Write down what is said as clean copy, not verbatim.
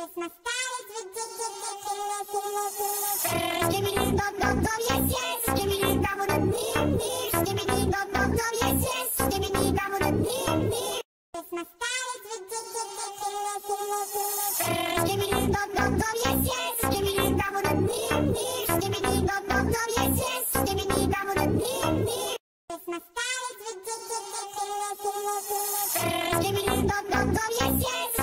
My style is ridiculous. Skibbity dum dum dum, yes yes. Skibbity dum dum dum, skibbity dum dum dum, yes yes. Skibbity dum dum dum. My style is ridiculous. Skibbity dum dum dum, yes yes. Skibbity dum dum dum, skibbity dum dum dum, yes yes. Skibbity dum dum dum. My style is ridiculous. Skibbity dum dum dum, yes yes.